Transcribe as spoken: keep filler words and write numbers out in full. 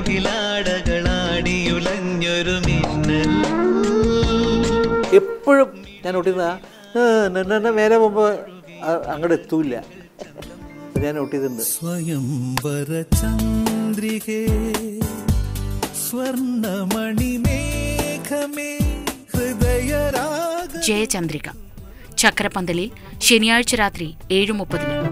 മുകിലാടകളാടിയുലഞ്ഞൊരു മിന്നൽ. എപ്പോഴും ഞാൻ നോട്ടിരുന്ന മേലെ പോകുമ്പോൾ അങ്ങോട്ട് എത്തൂല്ല. ഞാൻ നോട്ട് ചെയ്തിട്ടുണ്ട്. സ്വയംവര ചന്ദ്രികേ സ്വർണമണിമേഘമേ ഹൃദയരാഗ. ജയചന്ദ്രിക ചക്രപന്തലിൽ ശനിയാഴ്ച രാത്രി ഏഴ് മുപ്പതിന്.